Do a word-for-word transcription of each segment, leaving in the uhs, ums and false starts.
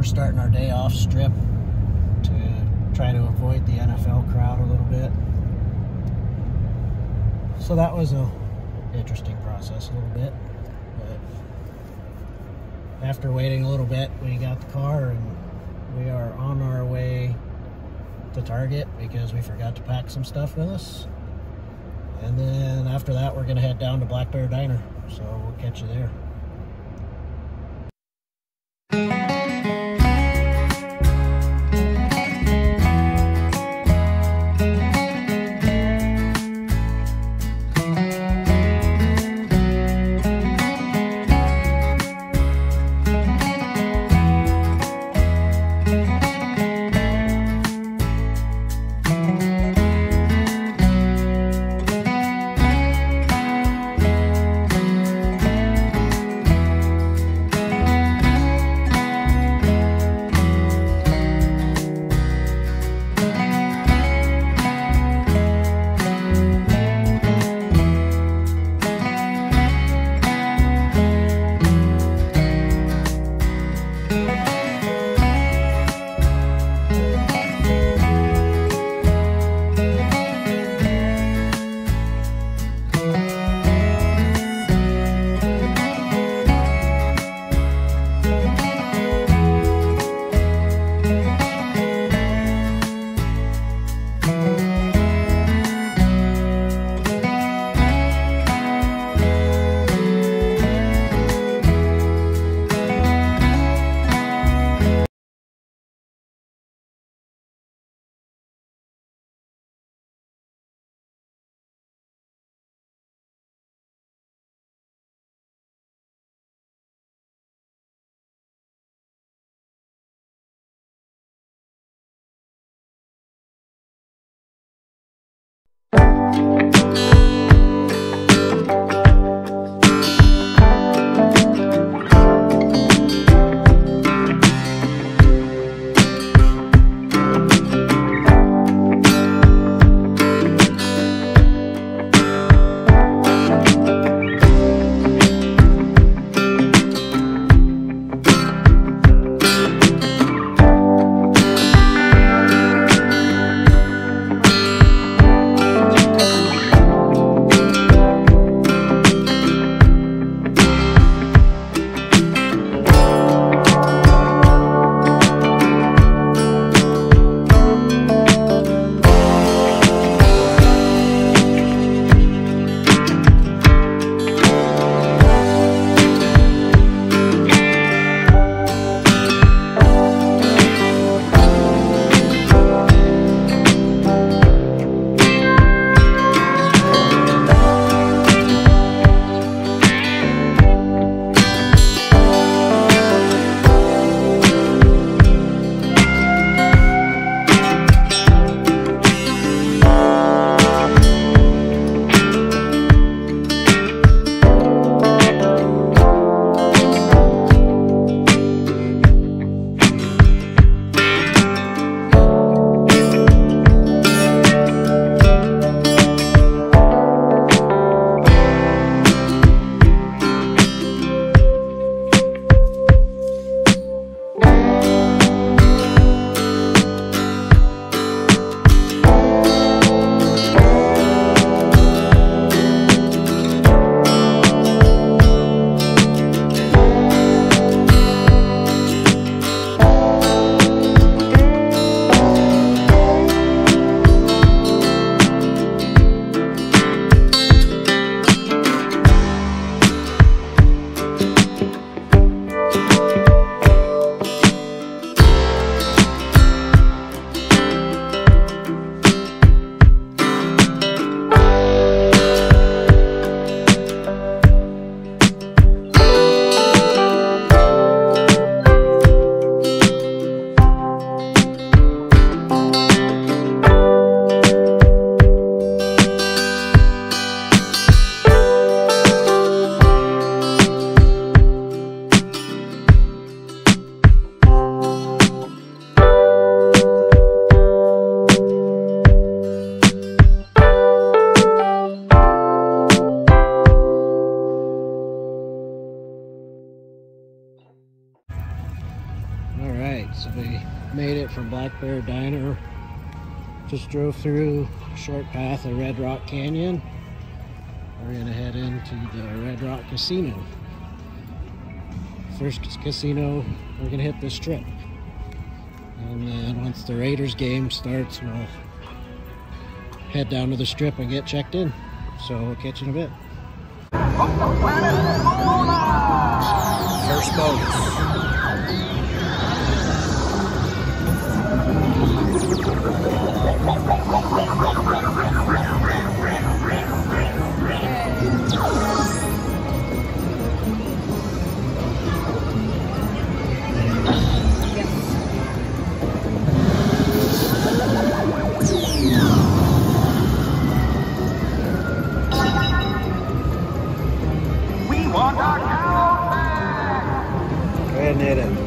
we're starting our day off strip to try to avoid the N F L crowd a little bit. So that was a interesting process a little bit. But after waiting a little bit, we got the car and we are on our way to Target because we forgot to pack some stuff with us. And then after that, we're going to head down to Black Bear Diner. So we'll catch you there. Black Bear Diner. Just drove through a short path of Red Rock Canyon. We're gonna head into the Red Rock Casino. First casino we're gonna hit this trip. And then once the Raiders game starts, we'll head down to the strip and get checked in. So we'll catch you in a bit. First boat. We want our cow back! Go ahead and hit it.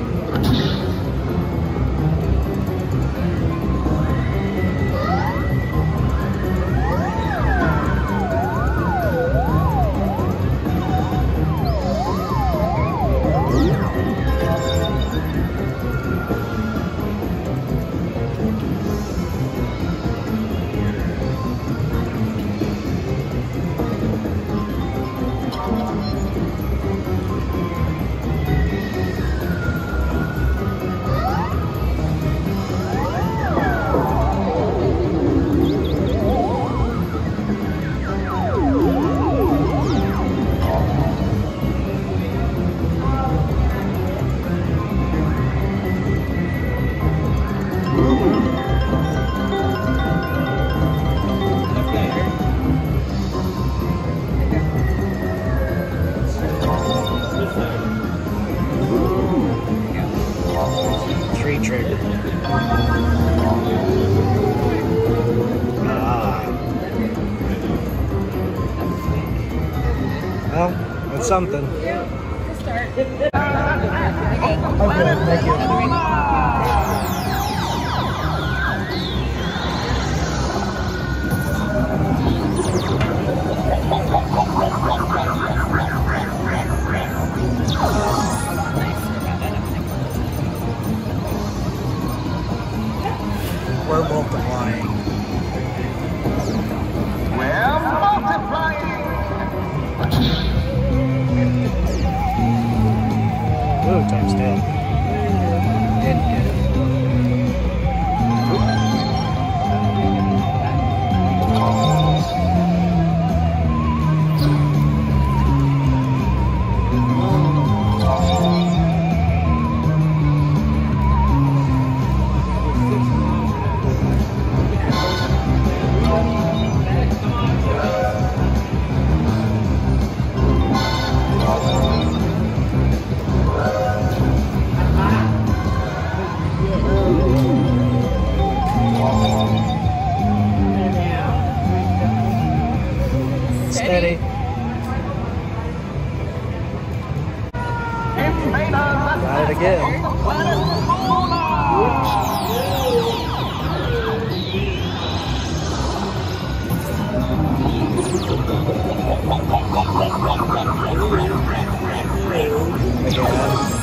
Tree trigger. Ah. Well, that's something. Start. Okay, thank you. We're multiplying. We're multiplying! Ooh, times ten. Didn't get it. Steady. Got it again. Again.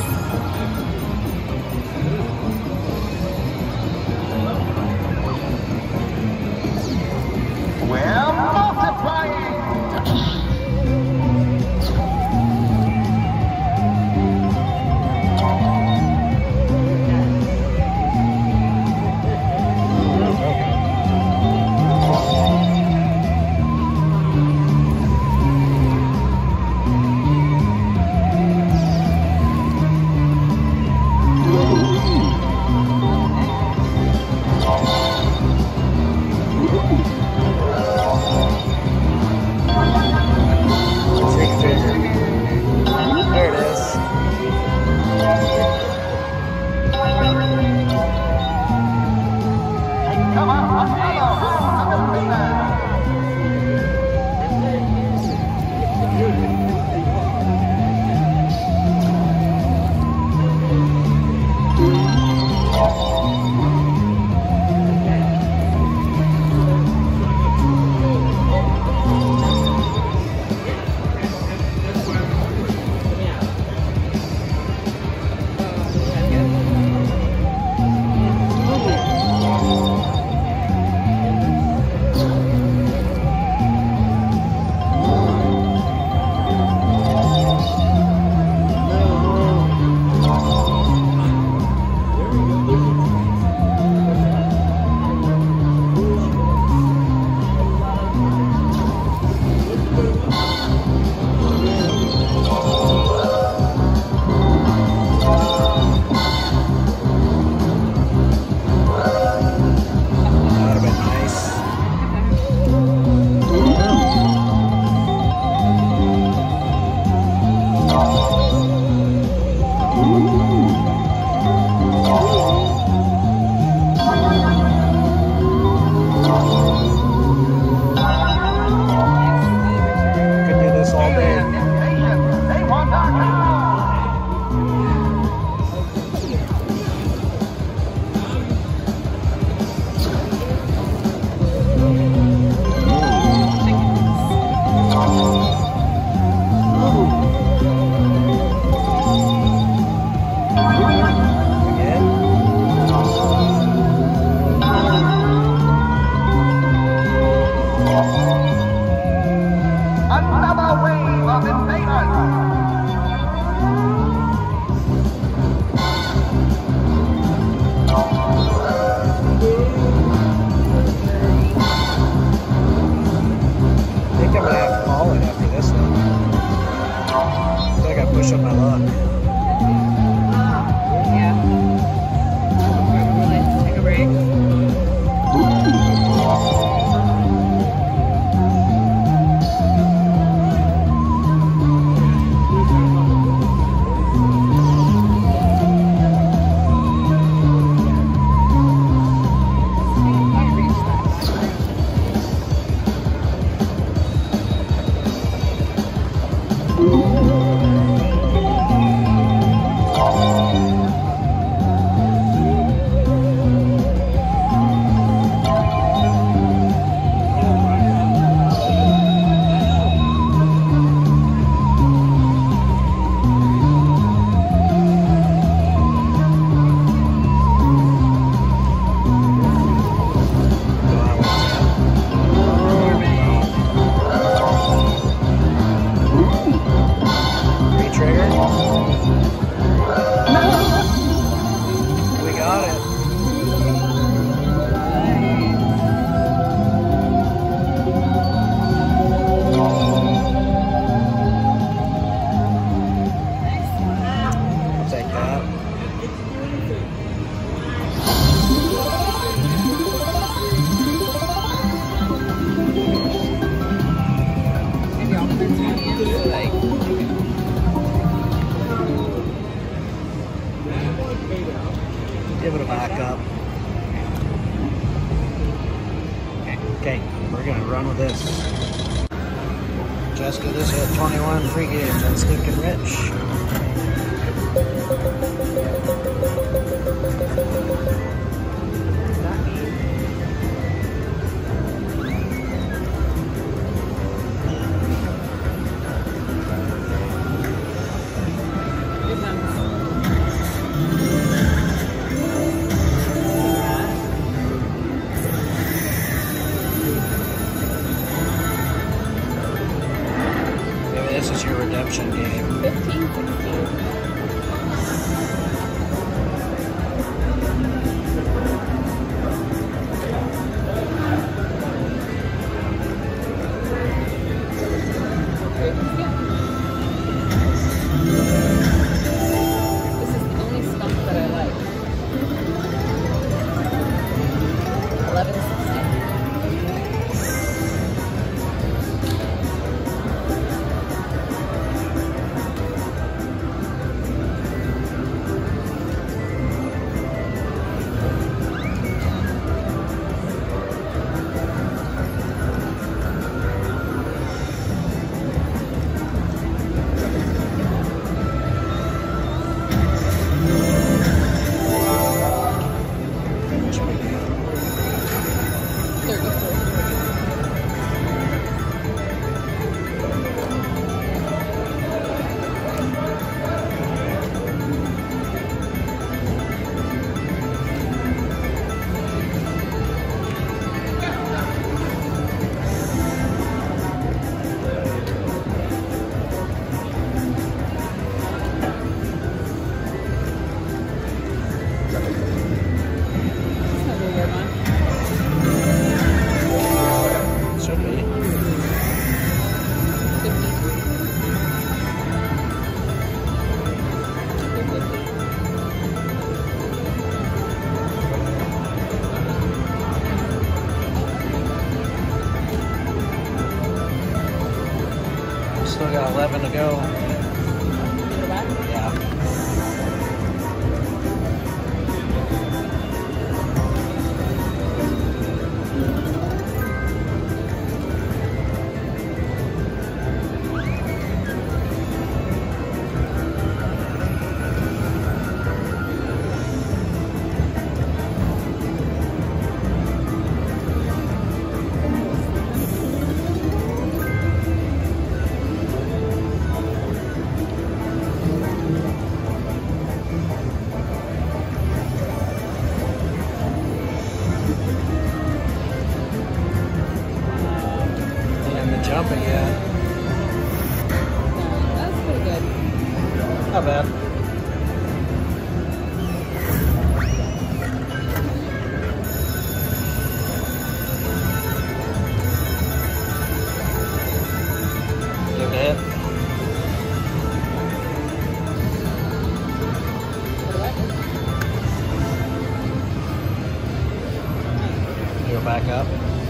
We're multiplying! Okay, we're gonna run with this. Jessica, this hit twenty-one free games on Stinking Rich. This is your redemption game. fifteen, sixteen. This is the only stump that I like. eleven, sixteen. Still got eleven to go. Yeah. Jumping yet. That's pretty good. Not bad. Give it a hit. Go back up.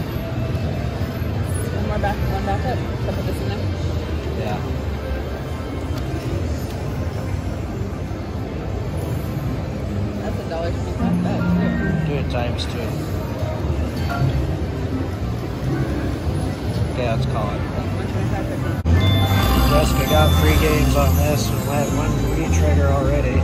More back, one back up. Should I put this in there? Yeah. That's a dollar twenty-five back too. Do it times two. Okay, let's call it. one twenty-five, fifty. Jessica got three games on this and had one re-trigger already.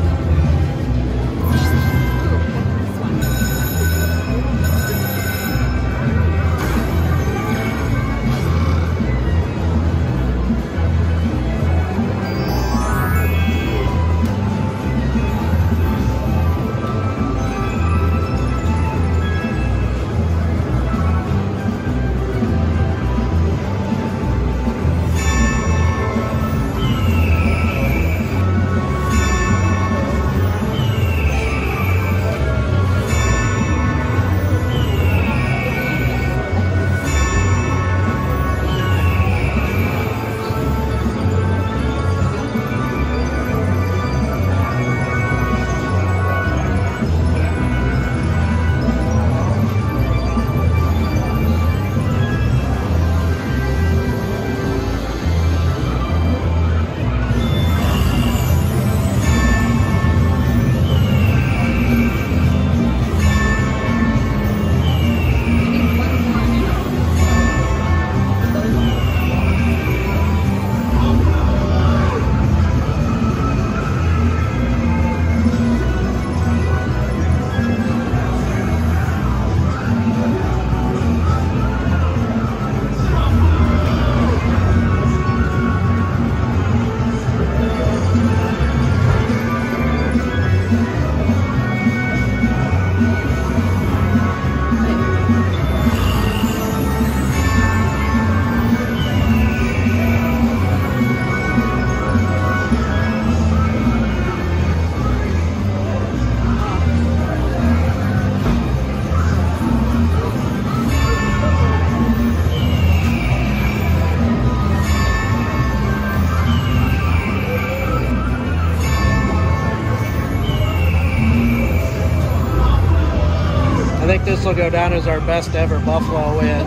will go down as our best ever buffalo win.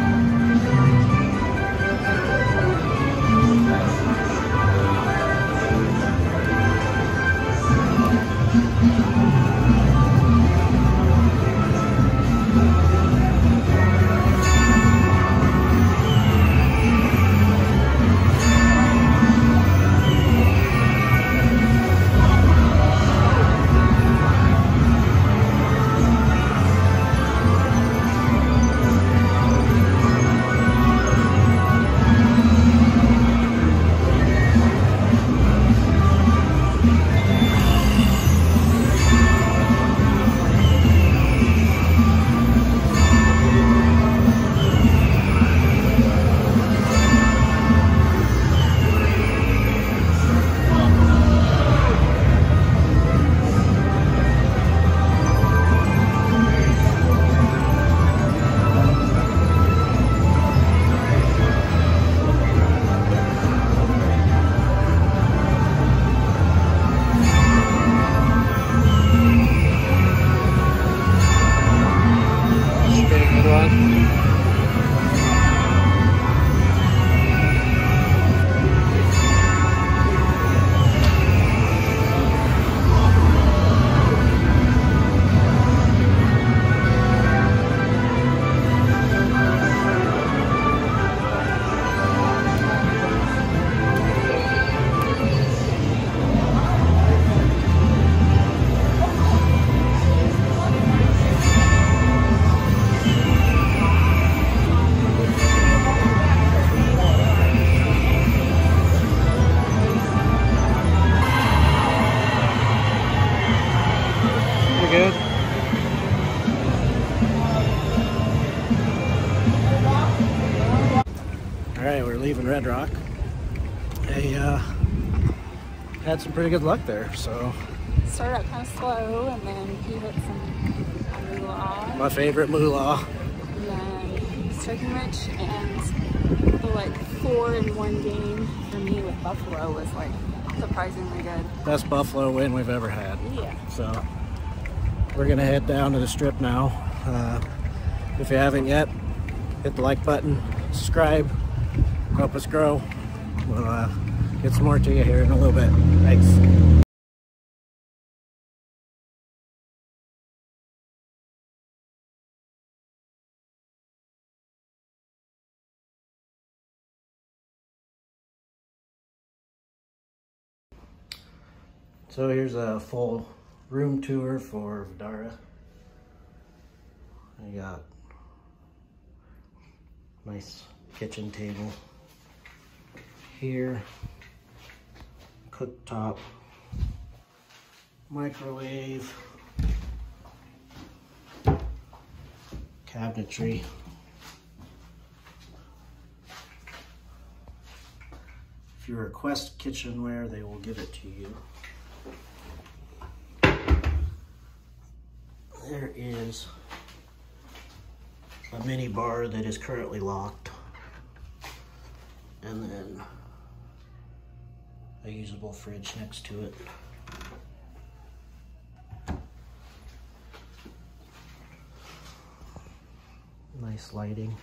Good. All right, we're leaving Red Rock. They uh, had some pretty good luck there, so. Started out kind of slow, and then he hit some moolah. My favorite moolah. And then striking rich, and the like four in one game for me with Buffalo was like surprisingly good. Best Buffalo win we've ever had. Yeah. So. We're gonna head down to the strip now. Uh, if you haven't yet, hit the like button, subscribe, help us grow. We'll uh, get some more to you here in a little bit. Thanks. So here's a full room tour for Vdara. I got nice kitchen table here, cooktop, microwave, cabinetry. If you request kitchenware, they will give it to you. There is a mini bar that is currently locked, and then a usable fridge next to it. Nice lighting.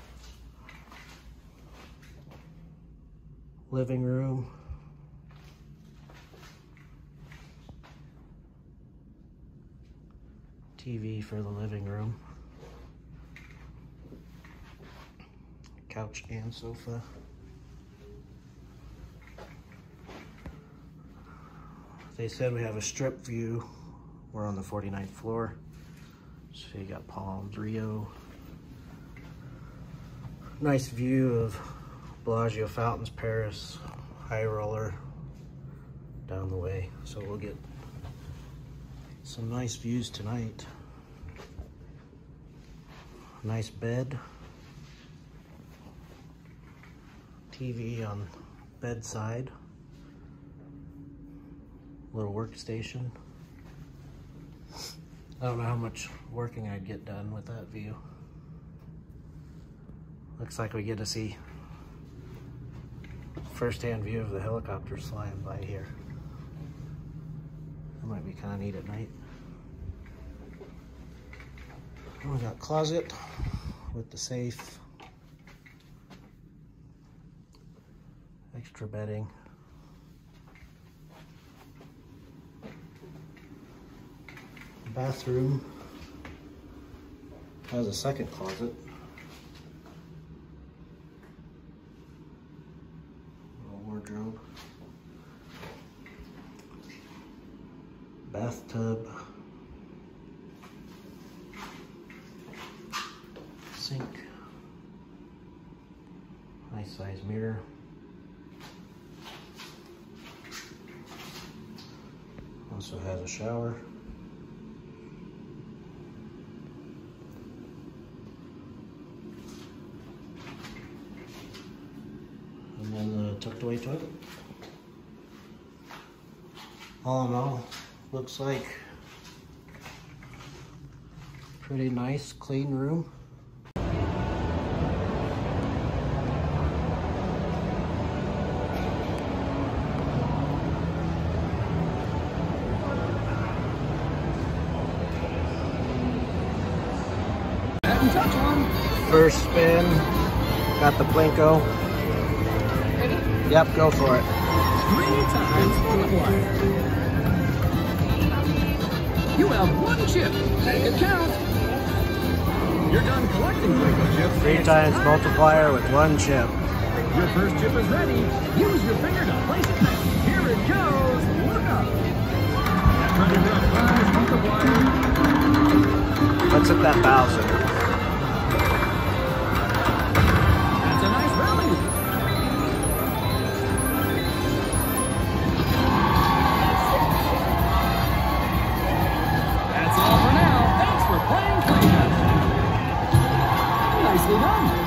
Living room. T V for the living room. Couch and sofa. They said we have a strip view. We're on the forty-ninth floor. So you got Palms, Rio. Nice view of Bellagio Fountains, Paris, High Roller down the way. So we'll get some nice views tonight. Nice bed. T V on bedside. Little workstation. I don't know how much working I'd get done with that view. Looks like we get to see first-hand view of the helicopters flying by here. That might be kind of neat at night. We got closet with the safe, extra bedding, bathroom has a second closet, a wardrobe, bathtub, sink, nice size mirror, also has a shower, and then the tucked away toilet. All in all, looks like pretty nice, clean room. First spin, got the Plinko. Ready? Yep, go for it. Three times multiplier. You have one chip. Make it count. You're done collecting Plinko chips. Three times multiplier with one chip. Your first chip is ready. Use your finger to place it next. Here it goes. Look up. That multiplier. Let's hit that Bowser. That's a nice rally. That's all for now. Thanks for playing Plinko. Nicely done.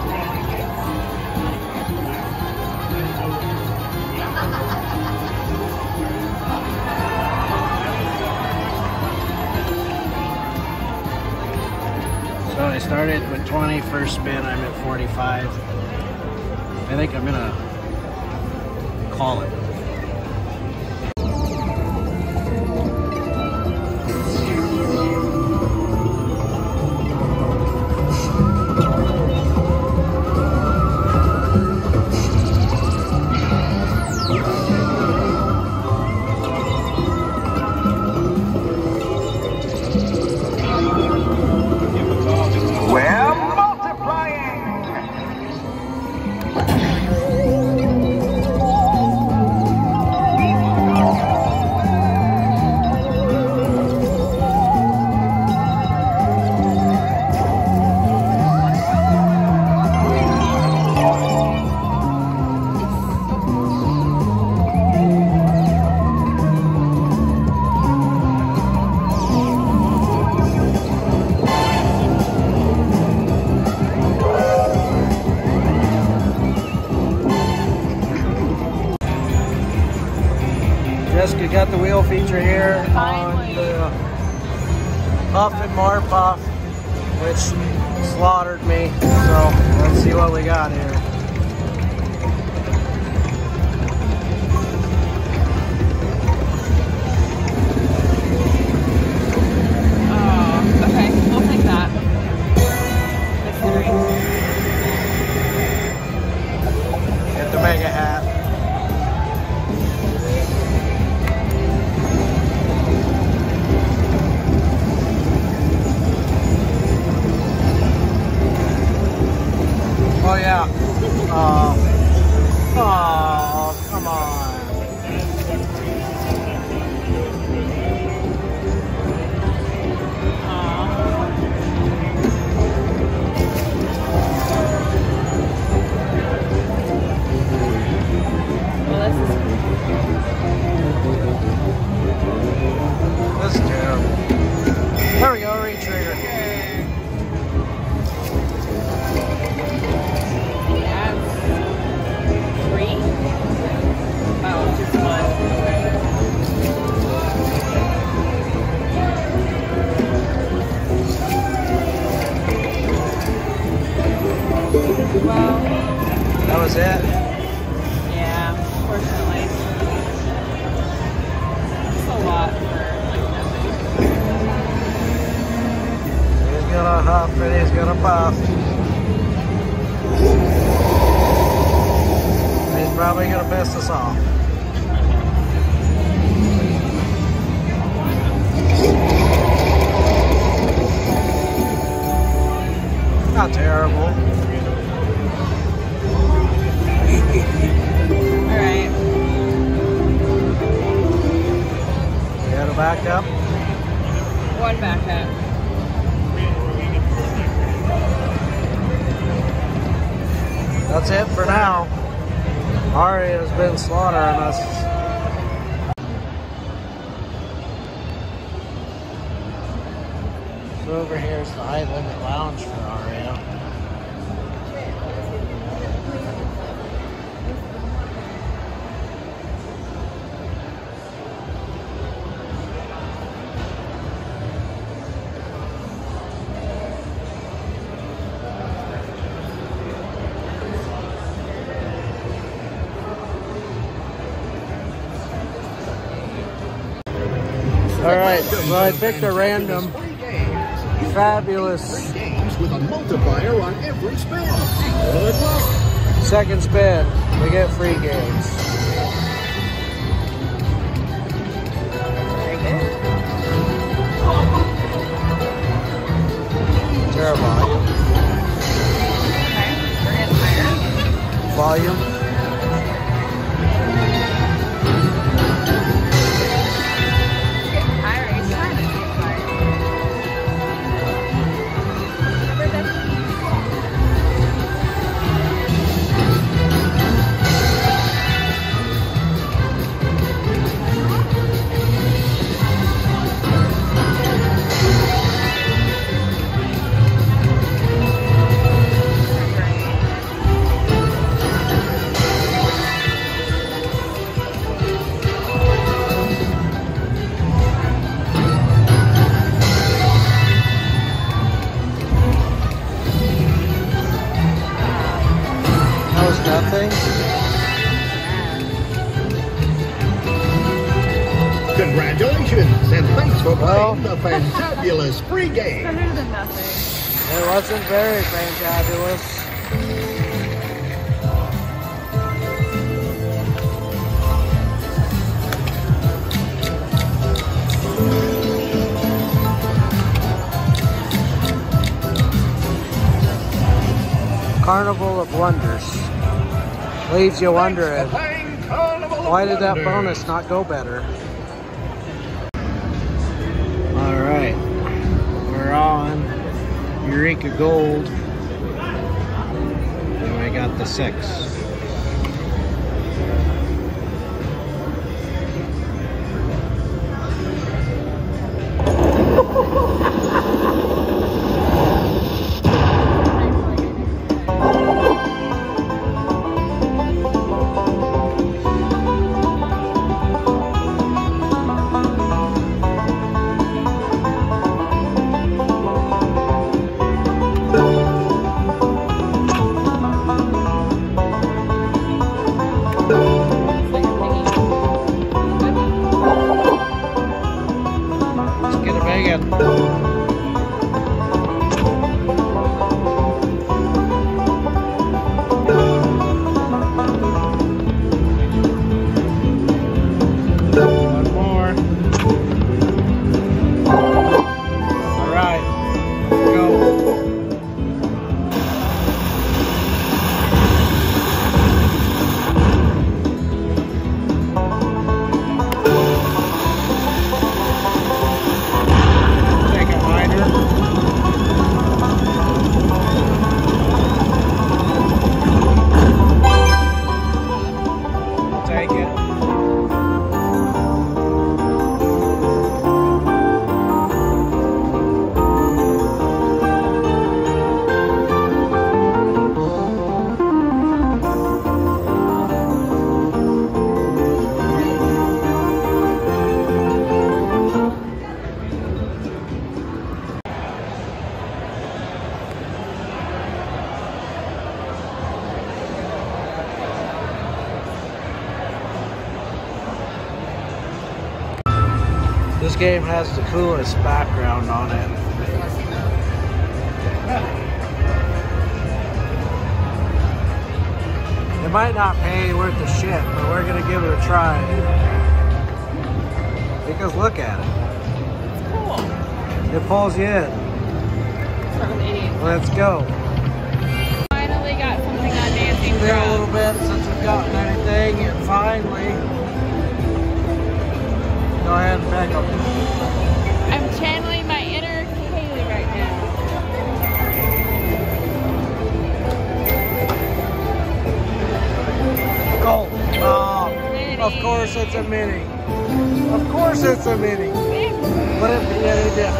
So I started with twenty, first spin, I'm at forty-five. I think I'm gonna call it. We're multiplying. Jessica got the wheel feature here Finally. on the Puff and More Puff, which slaughtered me. So let's see what we got here. Oh, okay, we'll take that. Victory. Get the mega hat. Oh yeah. Oh. Oh, come on. Well, this is This is terrible. There we go, re-trigger. that's three. Oh, just one. Well, That was it. yeah, unfortunately. It's a lot for like nothing. He's gonna Everything's gonna puff. He's probably gonna piss us off. Not terrible. Alright. You gotta back up. One back up. That's it for now. Ari has been slaughtering us. So over here is the high limit lounge for Aria. Alright, so I picked a random fabulous Games with a multiplier on every spin. Good luck. second spin. We get free games. Is there a volume? Okay, we're getting higher. Volume? Higher, he's trying to get higher. That was nothing. Congratulations, and thanks for Well. playing the fantabulous free game. Better than nothing. It wasn't very fantabulous. Carnival of Wonders. Leaves you wondering, why did that bonus not go better? Alright, we're on Eureka Gold. And I got the six. Let's get a bag in. One more. All right, let's go. Take a minor. I'll take it. This game has the coolest background on it. It might not pay worth the shit, but we're gonna give it a try. Because look at it. It's cool. It pulls you in. Start with eighty-eight. Let's go. Finally got something on Dancing There a Drums. little bit since we've gotten anything, and finally. Go ahead and back up. I'm channeling my inner Kaylee right now. Go. Oh, of course it's a mini. Of course it's a mini. What if yeah, they did?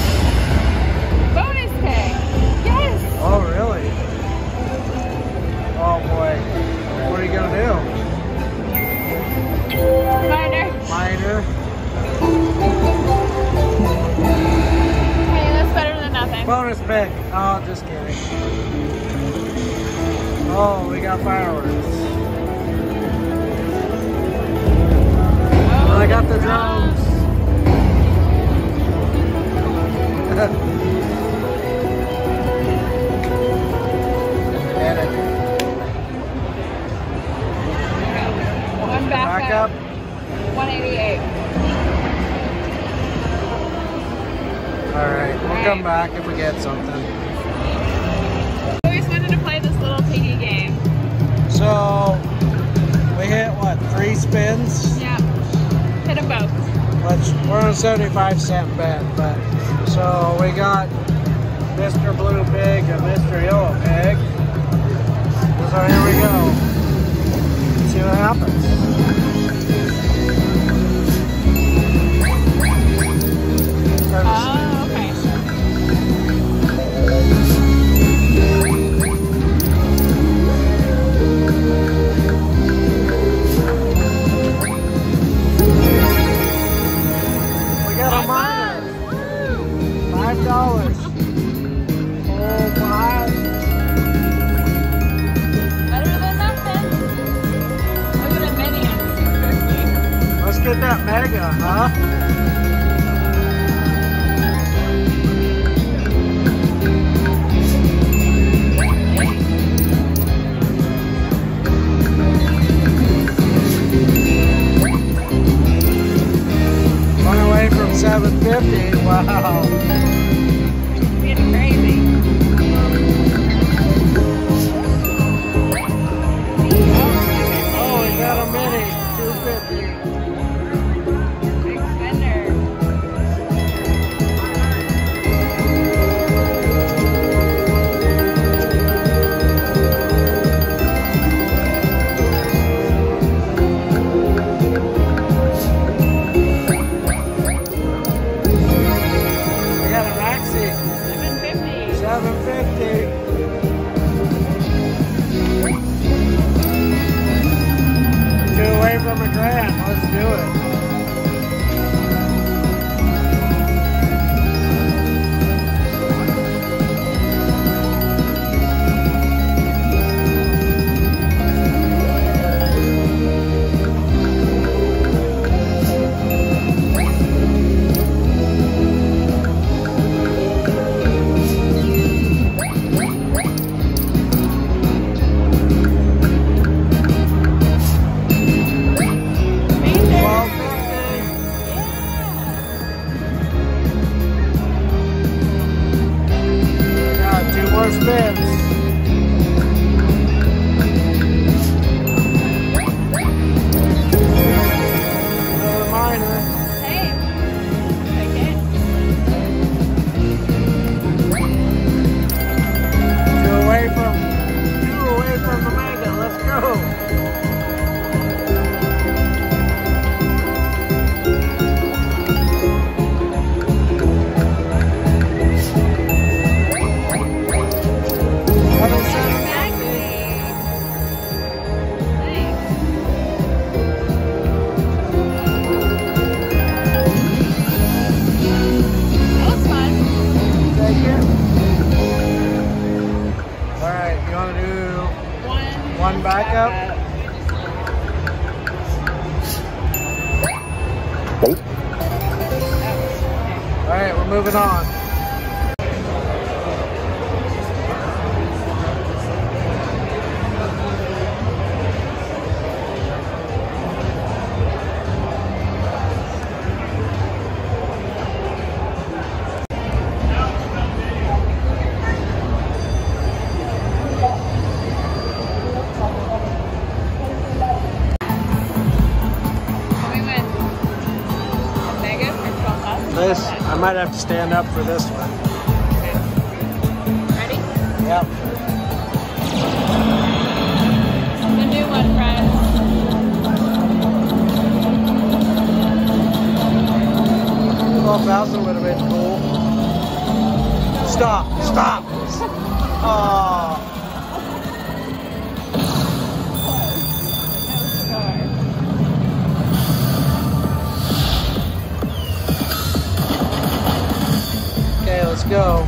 Bonus pay. Yes. Oh, really? Oh, boy. What are you going to do? Minor. Minor. Hey, that's better than nothing. Bonus pick. Oh, just kidding. Oh, we got fireworks. Oh, I got the drums. Get it. One back, Back up. one eighty-eight. Alright, we'll come back if we get something. I always wanted to play this little piggy game. So, we hit what, three spins? Yeah. Hit them both. Which, we're on a seventy-five cent bet, but, so we got Mister Blue Pig and Mister Yellow Pig. So here we go. Let's see what happens. Oh, okay. We got a minor. Five dollars. Oh, five. Better than nothing. Look at a mini at six fifty. Let's get that mega, huh? One away from seven fifty. Wow. It's getting crazy. Oh, we got a mini. two fifty. Big spender. We got a maxi. seven fifty. seven fifty. Two away from a grand. Let's do it. twelve fifty. Got two more spins. Another minor. Hey. Okay. Two away from two away from the mega. Let's go. Another seven fifty. Nice. That was fun. Take it. All right, you want to do One. one backup? All right, we're moving on. might have to stand up for this one. Ready? Yep. The new one, friends. twelve thousand would have been cool. Stop! Stop! Oh. Okay, let's go.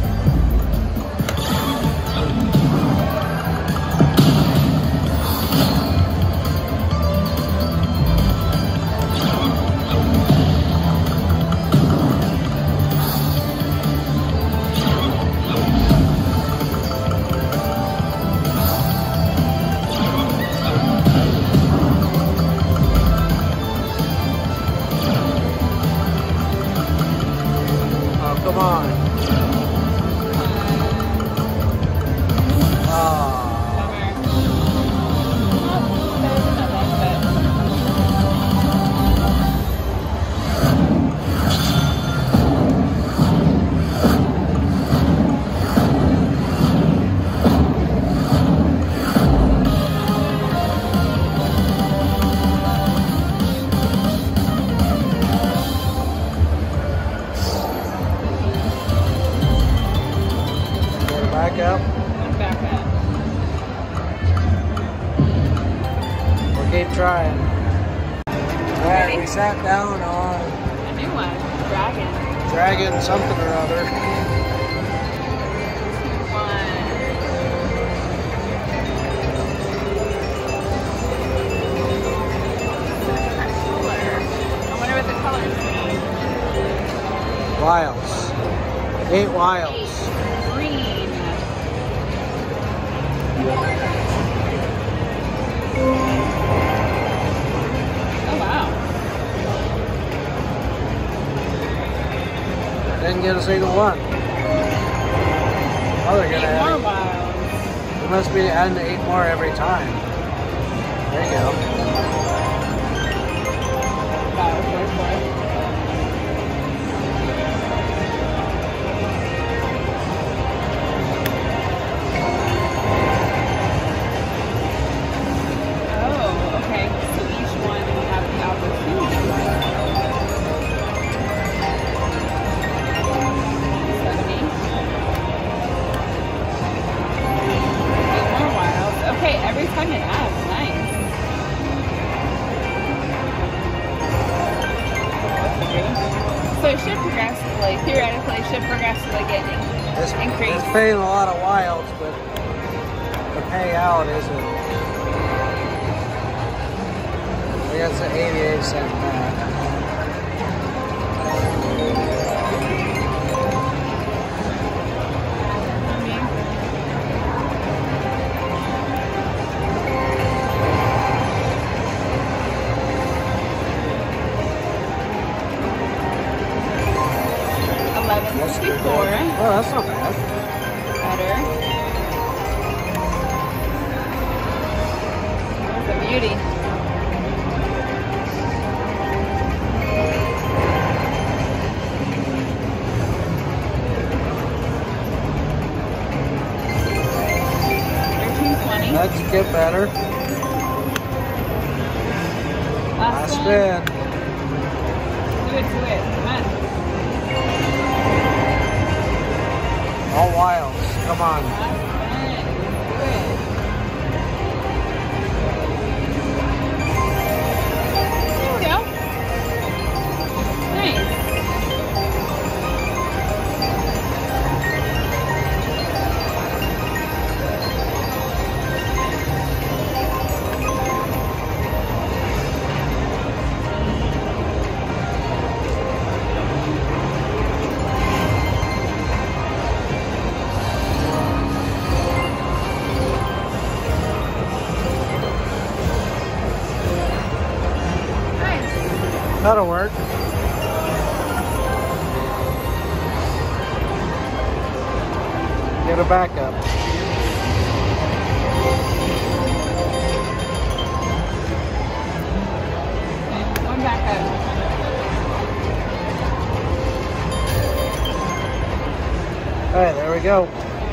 Come on. Oh. Back up. Back up. We'll keep trying. Alright, we sat down on A new one. Dragon. Dragon something or other. One. Different color. I wonder what the colors mean. Wilds. Eight wilds. Eight. Green. Oh wow. Didn't get a single one. Oh, they're gonna Eight more add. wilds. We must be adding eight more every time. There you go. That was worth it. Every time it adds, nice. So it should progressively, theoretically, it should progressively get It's, increased. it's paying a lot of wilds, but the payout isn't. I guess the eighty-eight cent back. eleven sixty-four. Oh, that's not bad. Better. That's a beauty. thirteen twenty. Let's get better. Last Last one. spin. Do it, do it. Come on. All wilds. Come on. Last spin. Do it. There we go. Nice. That'll work. Get it back up. One back up. we go.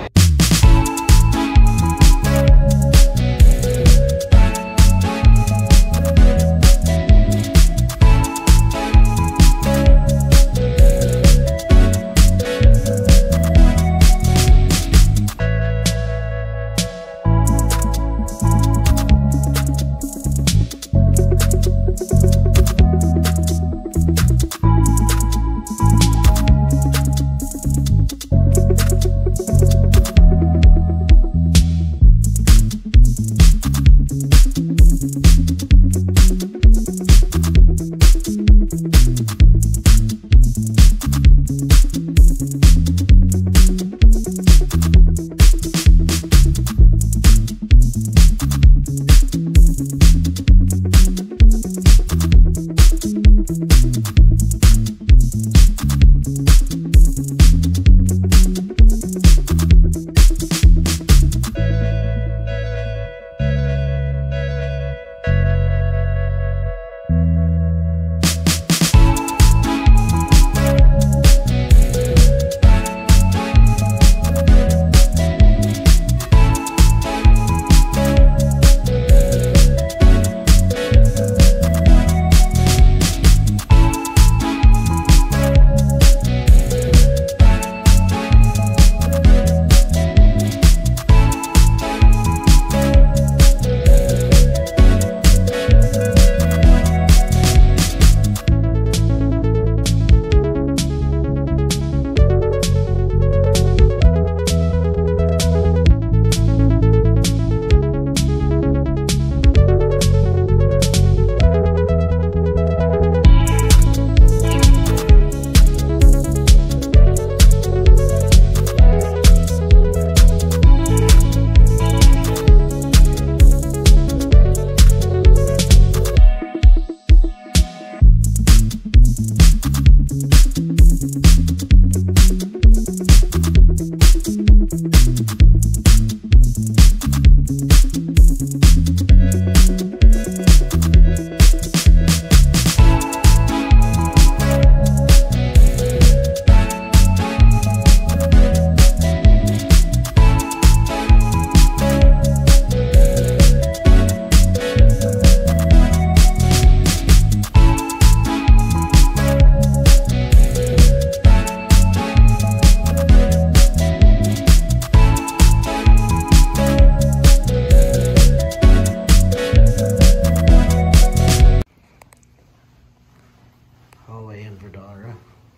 Hallway in Vdara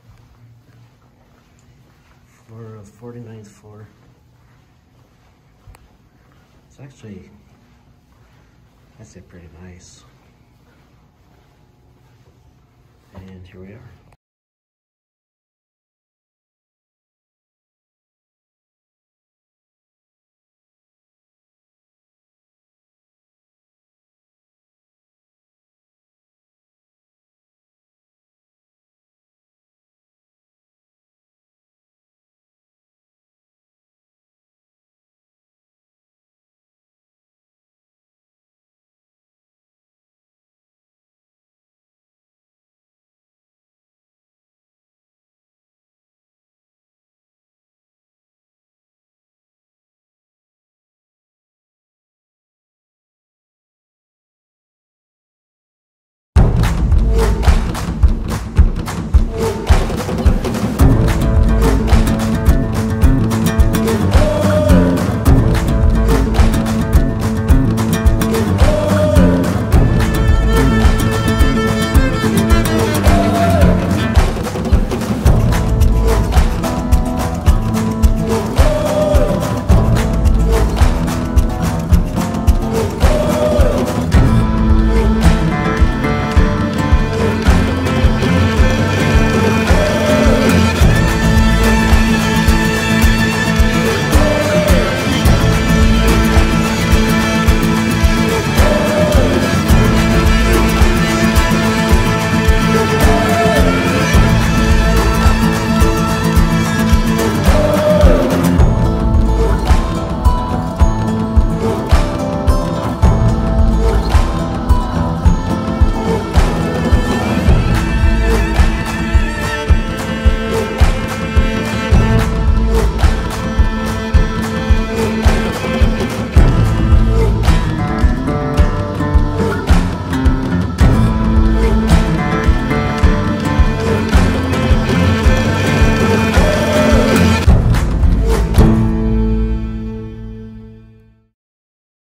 for the forty-ninth floor. It's actually, I'd say, pretty nice. And here we are.